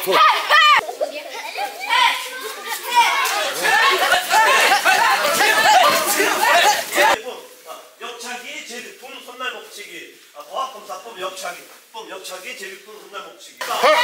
앞으로. 역차기, 제비품, 손날 목치기. 과학검사법 역차기법, 역차기, 제비품, 손날 목치기.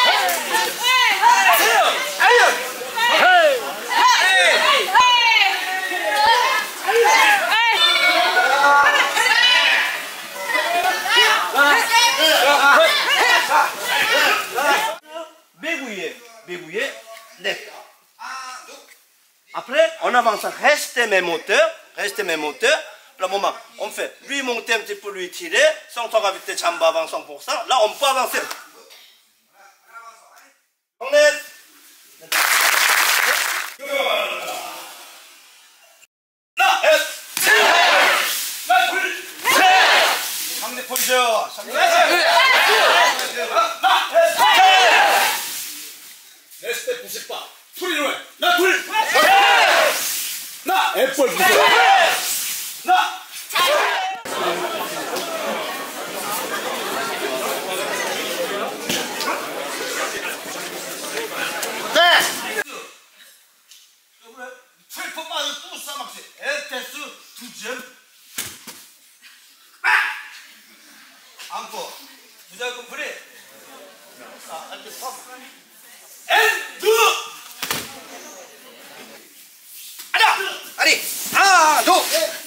M'ébouiller, net. Après, on avance, restez mes moteurs. Le moment, on fait lui monter un petit peu, lui tirer, sans gravité, jamba avant 100%. Là, on peut avancer. On est. Là, 상대 포지션. 내 스텝 90바. 풀이로 해. 나 풀. 나 애벌 부서. 나. 안고 무조건 프리. 자, 이렇게 서. 엔드. 아자, 아니, 하나, 둘,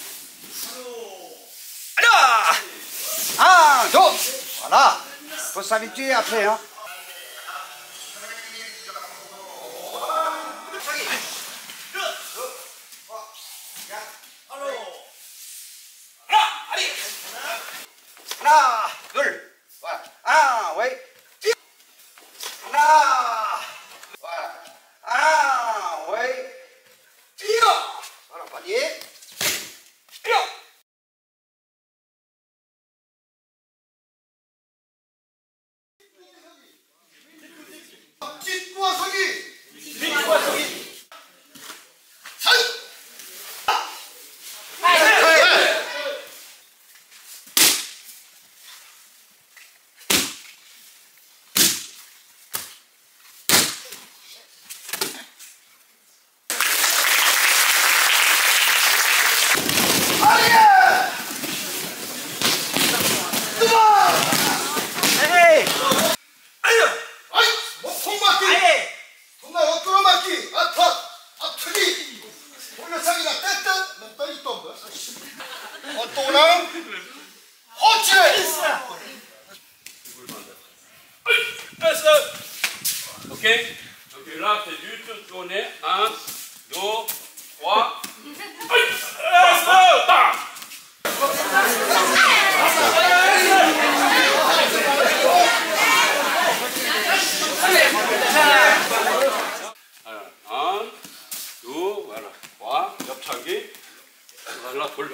아자, 하나, 둘, voilà. Faut s'habituer après, hein. 하나, 둘, 하나, 웨이, 하나, 하나, 웨이, 뛰어, 하나, 빨리, 뛰어. 뒷부와 서기. Ok, donc là c'est juste tourner. 1, 2, 3. Alors, 1, 2, voilà. 3, 옆차기. voilà, 돌.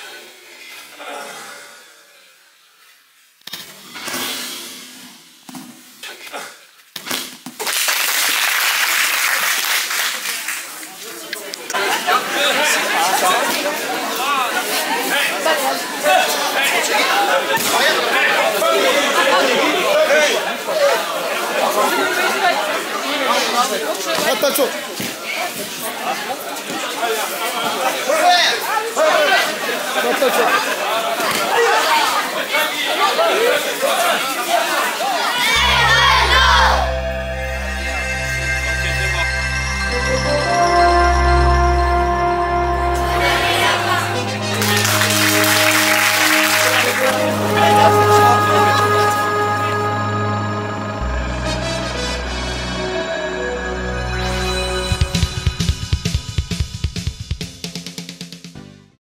갖다 줘. 갖다 줘.